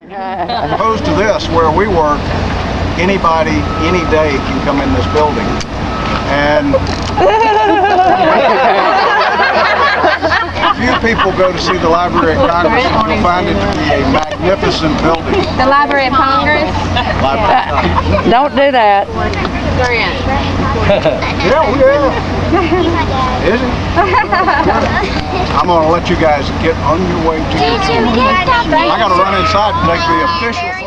Opposed to this, where we work, anybody, any day can come in this building. And few people go to see the Library of Congress and you'll find it to be a magnificent building. The Library of Congress? Don't do that. Yeah. Is it? I'm going to let you guys get on your way to your tour. I got to run inside and take the official